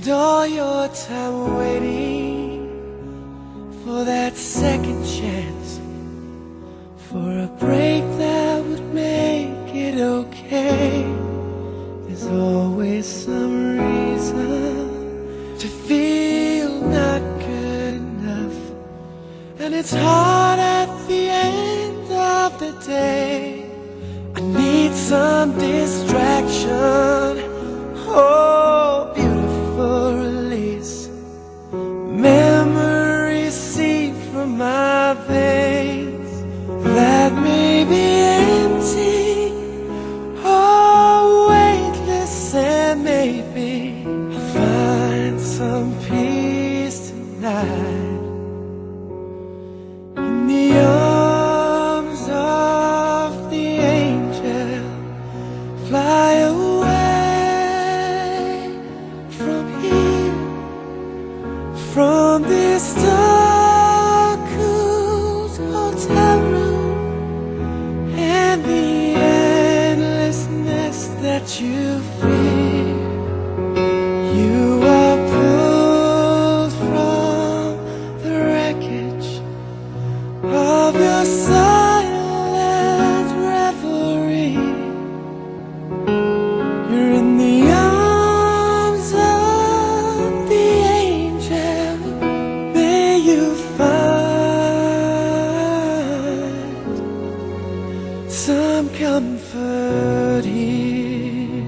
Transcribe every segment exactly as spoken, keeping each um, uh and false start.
all your time waiting for that second chance, for a break that would make it okay. There's always some reason to feel not good enough, and it's hard at the end of the day. I need some distraction, oh, beautiful release. Memories seep from my veins that may be empty, oh, weightless, and maybe I'll find some peace tonight in the arms of the angel. Fly away from here, from this dark, cool hotel room, and the endlessness that you fear. You are pulled from the wreckage of your silent revelry. You're in the arms of the angel. May you find some comfort here.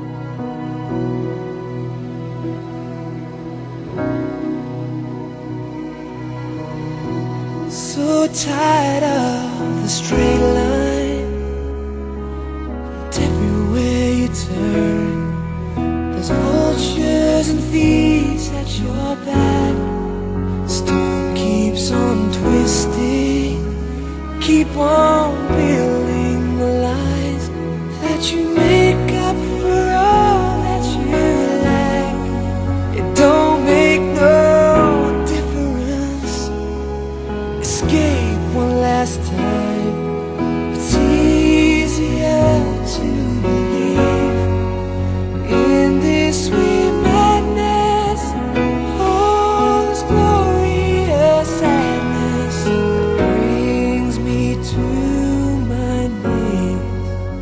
So tired of the straight line, and everywhere you turn there's vultures and thieves at your back. Storm keeps on twisting, keep on building the lies that you make up for all that you lack. It don't make no difference. Escape one last time. It's easier to believe in this sweet madness, all this glorious sadness that brings me to my knees.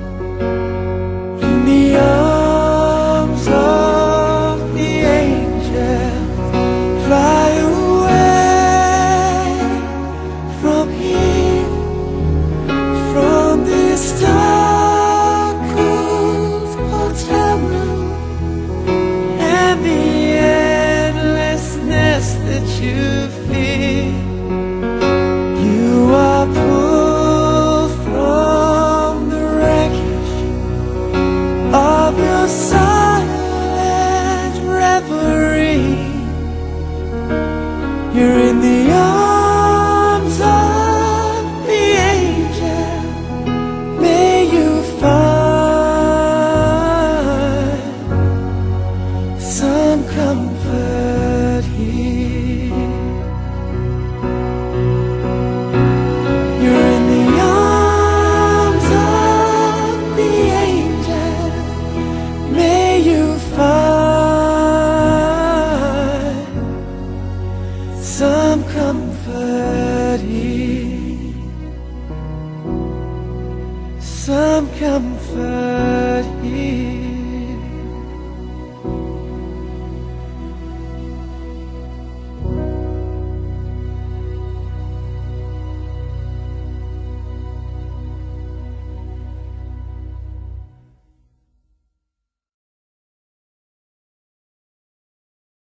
In the arms of the angel, fly away from here, from this dark, cool hotel room, and the endlessness that you feel. You are pulled from the wreckage of your silent reverie. You're in the arms of the angel. May you find some comfort here. You're in the arms of the angel. May you find some comfort here, some comfort here.